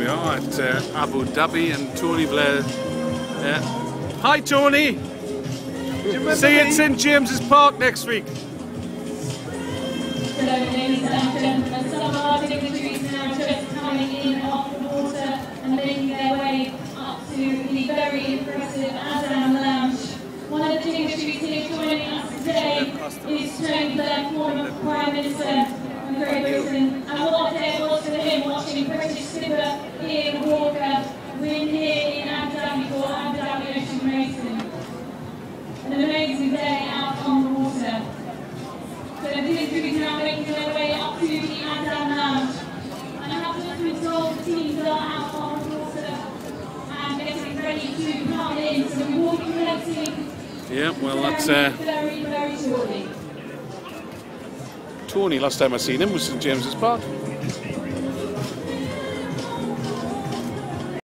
we are at Abu Dhabi, and Tony Blair. Hi Tony! See you at St James's Park next week. So, ladies and gentlemen, some of our dignitaries now just coming in off the water and making their way up to the very impressive Adam Lounge. One of the dignitaries here joining us today is Tony Blair, former Prime Minister of Great Britain. And what a day it was for him watching British skipper Ian Walker win here in Abu Dhabi for Abu Dhabi Ocean Racing. An amazing day out on the water. So the dignitaries now making their way up to the Adam Lounge. And I have just been told the teams are out on the water and getting ready to come in. So we will be collecting. Yeah, well that's very, very shortly. Tony. Last time I seen him was St James's Park.